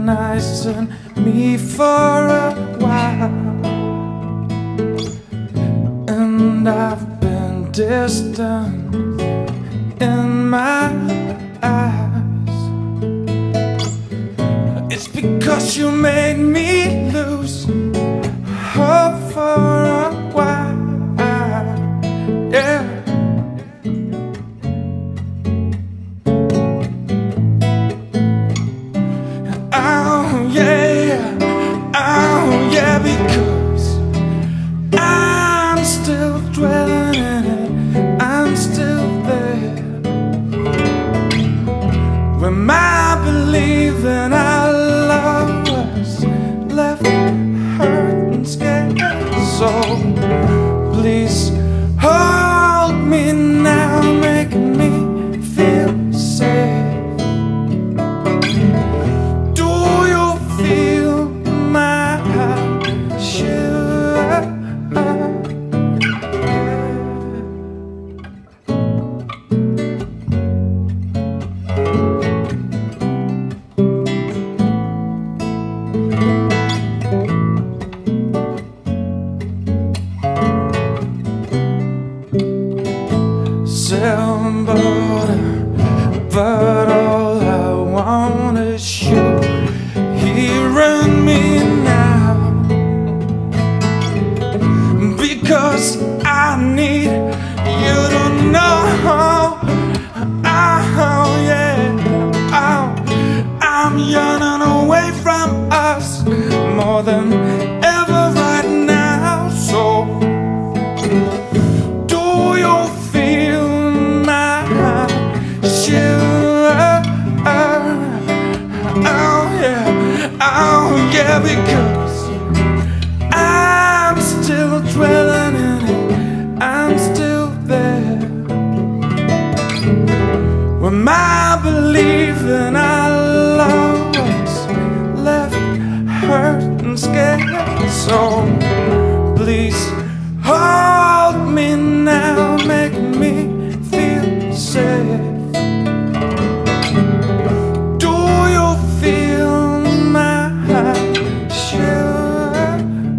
recognizing me for a while, and I've been distant in my eyes. It's because you made me lose hope for a while, yeah. Oh yeah, because I'm still dwelling in it, I'm still there. When my believing our love was left hurt and scared, so please hold me now, make me feel safe. Do you feel my shiver? But all I want is you here and me now, because I need you to know, I'm yearning away from us more than ever right now. So do you feel my shiver? Oh yeah, because I'm still dwelling in it, I'm still there. When my belief in our love was left hurt and scared, so please hold me now, make me feel safe. Do you feel my shiver?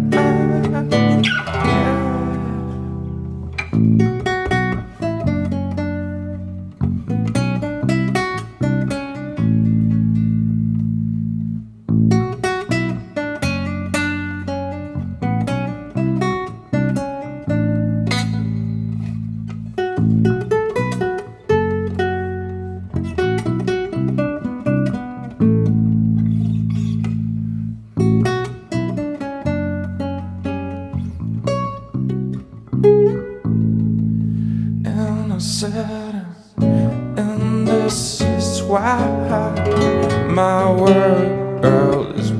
And this is why my world is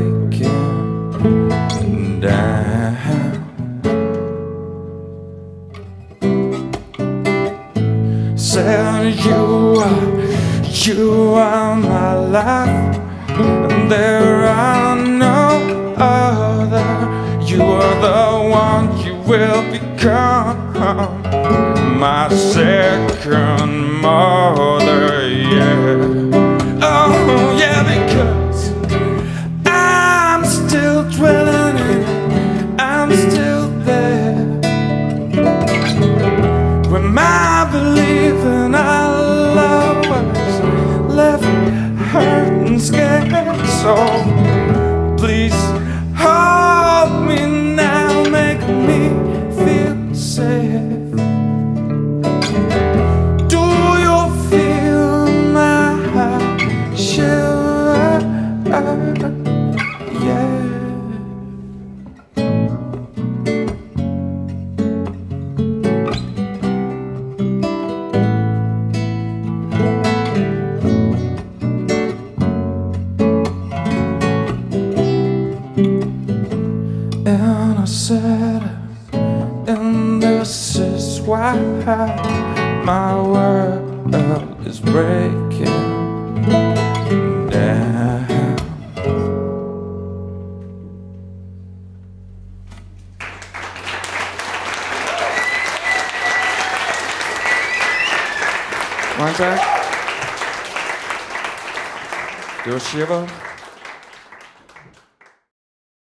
breaking down. Said you are my life, and there are no other. You are the one, you will become my second mother, yeah. Oh yeah, because I'm still dwelling in it, I'm still there. When my belief in our love was left hurt and scared, so please hold me now, make me feel safe. And I said, and this is why my world is breaking down. Mange tak. Det var Shiver.